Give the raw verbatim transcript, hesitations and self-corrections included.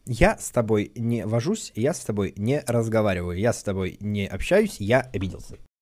Я с тобой не вожусь, я с тобой не разговариваю, я с тобой не общаюсь, я обиделся.